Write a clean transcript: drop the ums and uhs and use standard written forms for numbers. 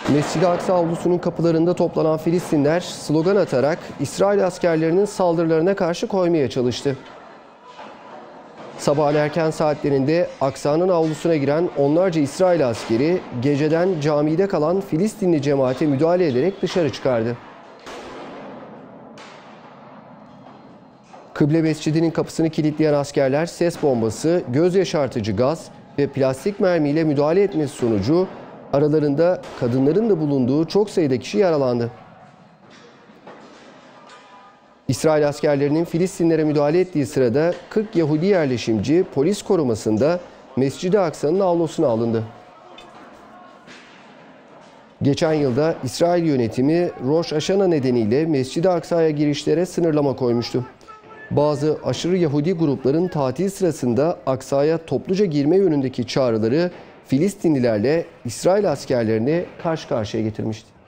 Mescid-i Aksa avlusunun kapılarında toplanan Filistinler slogan atarak İsrail askerlerinin saldırılarına karşı koymaya çalıştı. Sabahın erken saatlerinde Aksa'nın avlusuna giren onlarca İsrail askeri geceden camide kalan Filistinli cemaate müdahale ederek dışarı çıkardı. Kıble Mescidi'nin kapısını kilitleyen askerler ses bombası, göz yaşartıcı gaz ve plastik mermiyle müdahale etmesi sonucu aralarında kadınların da bulunduğu çok sayıda kişi yaralandı. İsrail askerlerinin Filistinlere müdahale ettiği sırada 40 Yahudi yerleşimci polis korumasında Mescid-i Aksa'nın avlusuna alındı. Geçen yılda İsrail yönetimi Rosh Hashanah nedeniyle Mescid-i Aksa'ya girişlere sınırlama koymuştu. Bazı aşırı Yahudi grupların tatil sırasında Aksa'ya topluca girme yönündeki çağrıları Filistinlilerle İsrail askerlerini karşı karşıya getirmişti.